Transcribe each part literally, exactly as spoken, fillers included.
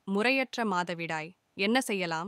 முறையற்ற மாதவிடாய் என்ன செய்யலாம்?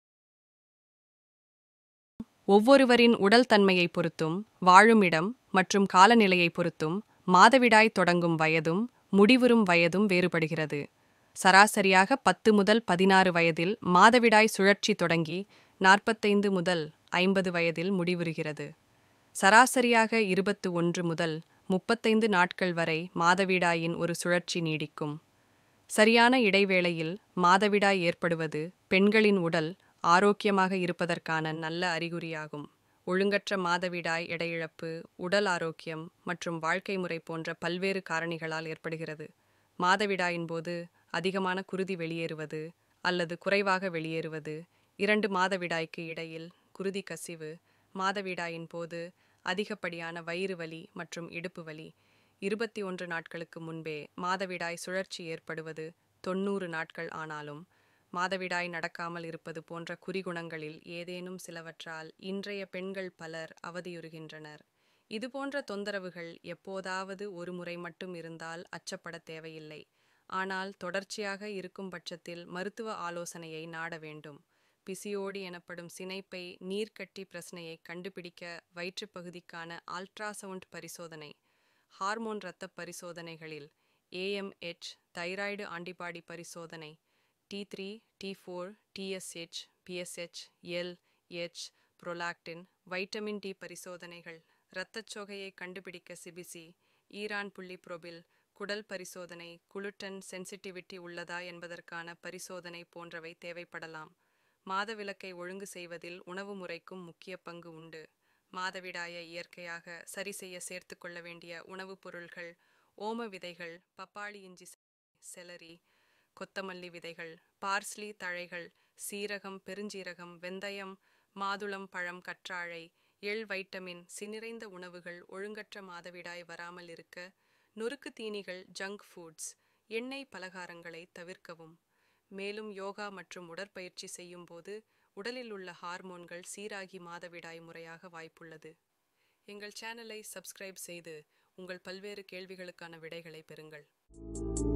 ஒவ்வொருவரின் உடல் தன்மையை பொறுத்தும், வாழும் இடம் மற்றும் காலநிலையை பொறுத்தும் மாதவிடாய் தொடங்கும் வயதும் முடிவுறும் வயதும் வேறுபடுகிறது. சராசரியாக பத்து முதல் பதினாறு வயதில் மாதவிடாய் சுழற்சி தொடங்கி நாற்பத்தைந்து முதல் ஐம்பது வயதில் முடிவுறுகிறது. சராசரியாக இருபத்து ஒன்று முதல் முப்பத்தைந்து நாட்கள் வரை மாதவிடாயின் ஒரு சுழற்சி நீடிக்கும். சரியான இடைவேளையில் மாதவிடாய் ஏற்படுவது பெண்களின் உடல் ஆரோக்கியமாக இருப்பதற்கான நல்ல அறிகுறியாகும். ஒழுங்கற்ற மாதவிடாய் எடையிழப்பு, உடல் ஆரோக்கியம் மற்றும் வாழ்க்கை முறை போன்ற பல்வேறு காரணிகளால் ஏற்படுகிறது. மாதவிடாயின் போது அதிகமான குருதி வெளியேறுவது அல்லது குறைவாக வெளியேறுவது, இரண்டு மாதவிடாய்க்கு இடையில் குருதி கசிவு, மாதவிடாயின் போது அதிகப்படியான வயிறு வலி மற்றும் இடுப்பு வலி, இருபத்தி ஒன்று நாட்களுக்கு முன்பே மாதவிடாய் சுழற்சி ஏற்படுவது, தொண்ணூறு நாட்கள் ஆனாலும் மாதவிடாய் நடக்காமல் இருப்பது போன்ற குறிகுணங்களில் ஏதேனும் சிலவற்றால் இன்றைய பெண்கள் பலர் அவதியுறுகின்றனர். இதுபோன்ற தொந்தரவுகள் எப்போதாவது ஒரு முறை மட்டும் இருந்தால் அச்சப்பட தேவையில்லை. ஆனால் தொடர்ச்சியாக இருக்கும் பட்சத்தில் மருத்துவ ஆலோசனையை நாட வேண்டும். பிசிஓடி எனப்படும் சினைப்பை நீர்க்கட்டி பிரச்சனையை கண்டுபிடிக்க வயிற்றுப்பகுதிக்கான அல்ட்ராசவுண்ட் பரிசோதனை, ஹார்மோன் இரத்த பரிசோதனைகளில் ஏஎம்ஹெச், தைராய்டு ஆன்டிபாடி பரிசோதனை, T three, T four, TSH, FSH, L, H, prolactin, vitamin D பரிசோதனைகள், இரத்தச்சோகையை கண்டுபிடிக்க சிபிசி, ஈரான் புள்ளி புரோபில், குடல் பரிசோதனை, குளுட்டன் சென்சிட்டிவிட்டி உள்ளதா என்பதற்கான பரிசோதனை போன்றவை தேவைப்படலாம். மாதவிலக்கை ஒழுங்கு செய்வதில் உணவு முறைக்கும் முக்கிய பங்கு உண்டு. மாதவிடாயை இயற்கையாக சரி செய்ய சேர்த்து கொள்ள வேண்டிய உணவுப் பொருள்கள்: ஓம விதைகள், பப்பாளி இஞ்சி, செலரி, கொத்தமல்லி விதைகள், பார்ஸ்லி தழைகள், சீரகம், பெருஞ்சீரகம், வெந்தயம், மாதுளம் பழம், கற்றாழை, எள். வைட்டமின் சி நிறைந்த உணவுகள் ஒழுங்கற்ற மாதவிடாய் வராமல் இருக்க நொறுக்கு தீனிகள், ஜங்க் ஃபுட்ஸ், எண்ணெய் பலகாரங்களை தவிர்க்கவும். மேலும் யோகா மற்றும் உடற்பயிற்சி செய்யும் போது உடலில் உள்ள ஹார்மோன்கள் சீராகி மாதவிடாய் முறையாக வாய்ப்புள்ளது. எங்கள் சேனலை சப்ஸ்கிரைப் செய்து உங்கள் பல்வேறு கேள்விகளுக்கான விடைகளை பெறுங்கள்.